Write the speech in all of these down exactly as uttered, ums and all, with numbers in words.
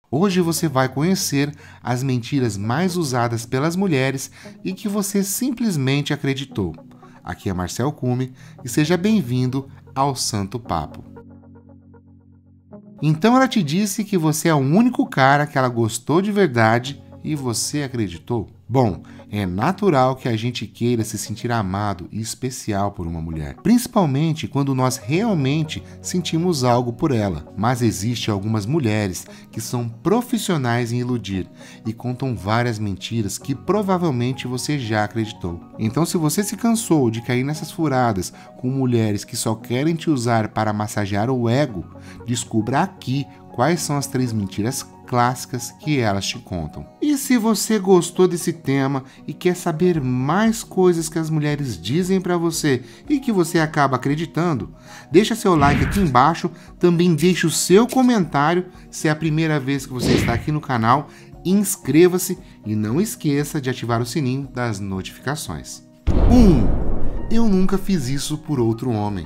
Hoje você vai conhecer as mentiras mais usadas pelas mulheres e que você simplesmente acreditou. Aqui é Marcel Cume e seja bem-vindo ao Santo Papo. Então ela te disse que você é o único cara que ela gostou de verdade e você acreditou? Bom, é natural que a gente queira se sentir amado e especial por uma mulher, principalmente quando nós realmente sentimos algo por ela. Mas existem algumas mulheres que são profissionais em iludir e contam várias mentiras que provavelmente você já acreditou. Então, se você se cansou de cair nessas furadas com mulheres que só querem te usar para massagear o ego, descubra aqui quais são as três mentiras clássicas que elas te contam. E se você gostou desse tema e quer saber mais coisas que as mulheres dizem para você e que você acaba acreditando, deixa seu like aqui embaixo, também deixe o seu comentário se é a primeira vez que você está aqui no canal, inscreva-se e não esqueça de ativar o sininho das notificações. um. Eu nunca fiz isso por outro homem.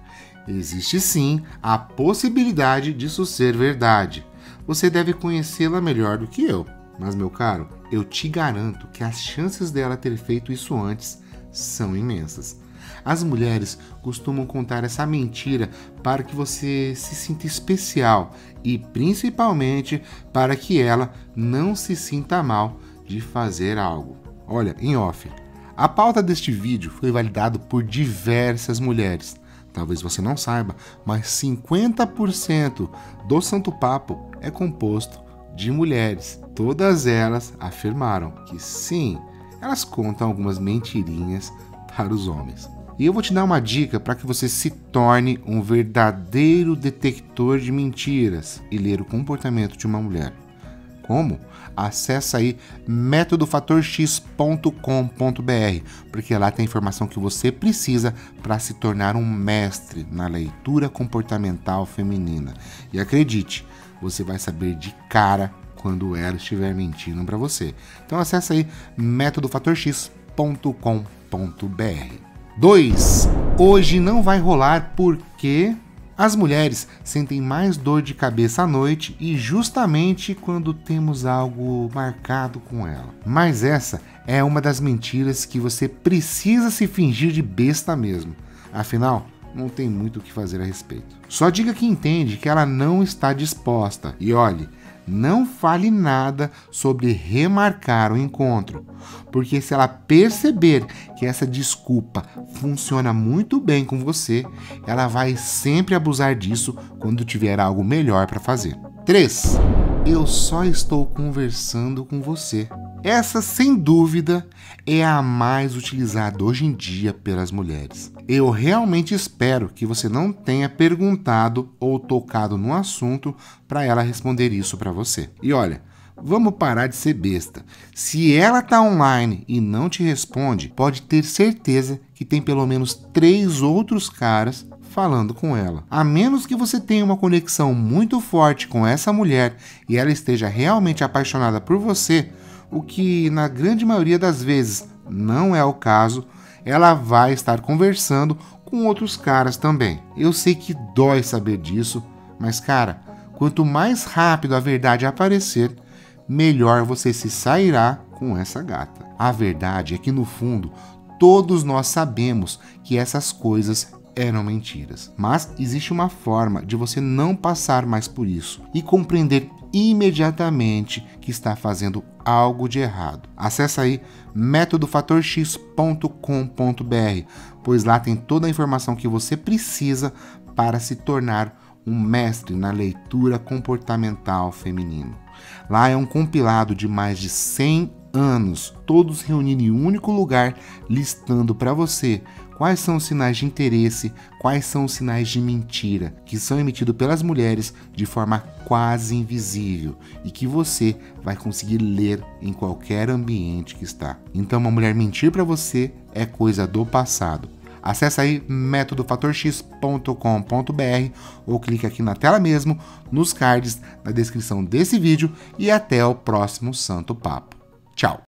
Existe sim a possibilidade disso ser verdade. Você deve conhecê-la melhor do que eu, mas meu caro, eu te garanto que as chances dela ter feito isso antes são imensas. As mulheres costumam contar essa mentira para que você se sinta especial e principalmente para que ela não se sinta mal de fazer algo. Olha, em off, a pauta deste vídeo foi validado por diversas mulheres. Talvez você não saiba, mas cinquenta por cento do Santo Papo é composto de mulheres. Todas elas afirmaram que sim, elas contam algumas mentirinhas para os homens. E eu vou te dar uma dica para que você se torne um verdadeiro detector de mentiras e ler o comportamento de uma mulher. Como? Acesse aí método fator x ponto com ponto br, porque lá tem a informação que você precisa para se tornar um mestre na leitura comportamental feminina. E acredite, você vai saber de cara quando ela estiver mentindo para você. Então acesse aí método fator x ponto com ponto br. dois. Hoje não vai rolar porque as mulheres sentem mais dor de cabeça à noite e justamente quando temos algo marcado com ela. Mas essa é uma das mentiras que você precisa se fingir de besta mesmo. Afinal, não tem muito o que fazer a respeito. Só diga que entende que ela não está disposta. E olhe, não fale nada sobre remarcar o encontro, porque se ela perceber que essa desculpa funciona muito bem com você, ela vai sempre abusar disso quando tiver algo melhor para fazer. três. Eu só estou conversando com você. Essa, sem dúvida, é a mais utilizada hoje em dia pelas mulheres. Eu realmente espero que você não tenha perguntado ou tocado no assunto para ela responder isso para você. E olha, vamos parar de ser besta. Se ela tá online e não te responde, pode ter certeza que tem pelo menos três outros caras falando com ela. A menos que você tenha uma conexão muito forte com essa mulher e ela esteja realmente apaixonada por você, o que na grande maioria das vezes não é o caso, ela vai estar conversando com outros caras também. Eu sei que dói saber disso, mas cara, quanto mais rápido a verdade aparecer, melhor você se sairá com essa gata. A verdade é que no fundo, todos nós sabemos que essas coisas eram mentiras. Mas existe uma forma de você não passar mais por isso e compreender imediatamente que está fazendo algo de errado. Acesse aí método fator x ponto com ponto br, pois lá tem toda a informação que você precisa para se tornar um mestre na leitura comportamental feminino. Lá é um compilado de mais de cem anos, todos reunidos em um único lugar, listando para você quais são os sinais de interesse, quais são os sinais de mentira, que são emitidos pelas mulheres de forma quase invisível e que você vai conseguir ler em qualquer ambiente que está. Então, uma mulher mentir para você é coisa do passado. Acesse aí método fator x ponto com ponto br ou clique aqui na tela mesmo, nos cards, na descrição desse vídeo e até o próximo Santo Papo. Tchau!